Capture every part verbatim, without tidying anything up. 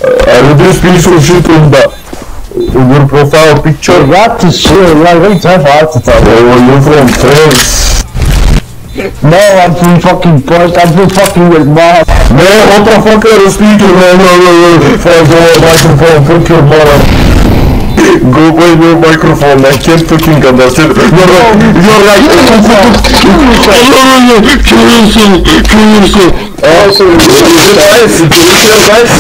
I will do special shit on the on your profile picture. What the shit? Like, wait, time for heart attack. Oh, you're from France. No, I'm from fucking Perth. I'm from fucking with mom. Man, what the fuck are you speaking? No, no, no, no. Fuck your microphone, fuck your mother. Go by your microphone, I can't fucking understand. You're right, you're right. Kill yourself, kill yourself. Oh, so is it nice? Is it nice?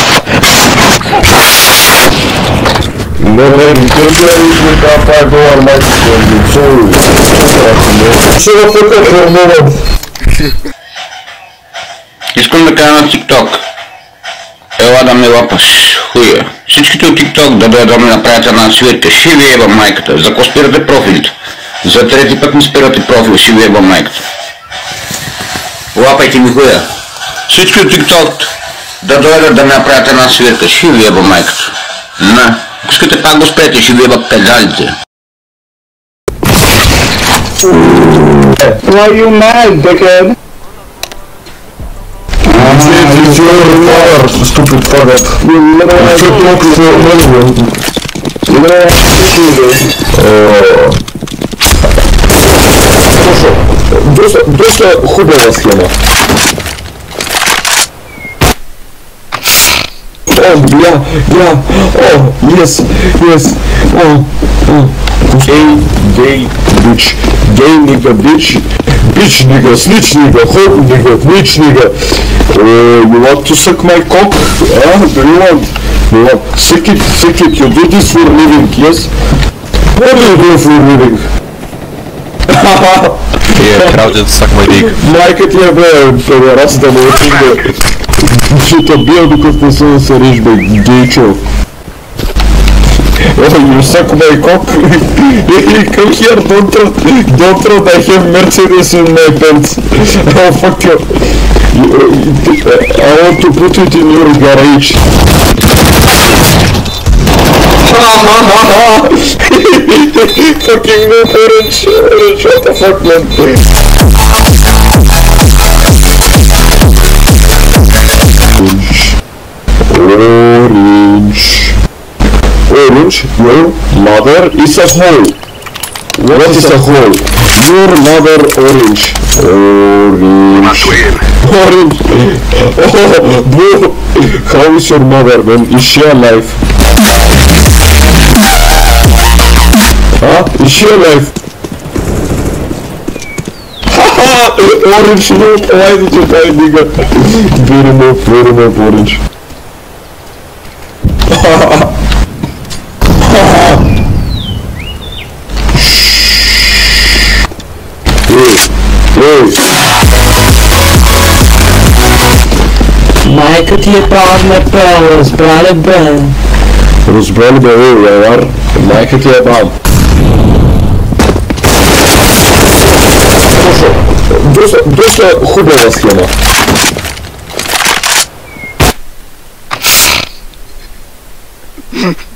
No, man, you can't do anything with that five dollar microphone, dude. Sorry. Shut the fuck up for a moment. Искам да кажа на TikTok. Ела да ме лапаш, хуя. Всичките от TikTok да дойдат да ме направят една свирка. Ще ви еба майката. За какво спирате профилите? За трети път ми спирате профил, ще ви еба майката. Лапайте ми хуя. Всички от TikTok да дойдат да ме направят една свирка. Ще ви еба майката. На. Ако искате пак го спрете, ще ви еба педалите. Why are you mad, dickhead? It's your mother, stupid faggot. You literally Что плохо за мозгом? You literally Слушай, доста, доста хубава схема. О, бля, бля, о, yes, yes, о, о. Gay, gay, bitch, gay nigga, bitch, bitch nigga, snitch nigga, hot nigga, bitch nigga. Uh, you want to suck my cock? Huh? Do you want? You want? Suck it, suck it, you do this for a living, yes? What do you do for a living? Yeah, crowded, suck my dick. Майка ти е, бе, раз да ме отиде. Ще те бия, докато не се зариш, бе, гейчо. Oh, you suck my cock? Come here, don't throw, don't throw, I have Mercedes in my pants. Oh, fuck you. I want to put it in your garage. Fucking no, orange, orange, what the fuck, man? Orange. Orange, your mother is a hole. What, what is a hole? Your mother orange. Orange. Orange. Oh, bro. How is your mother, man? Is she alive? Huh? Is she alive? Haha! Orange, no. Why did you die, nigga? Very much, very much orange. Майка ти е правна пел, разбрали бе. Разбрали бе, левар. Майка ти е бам. Слушай, доста, доста хубава схема. Hmm.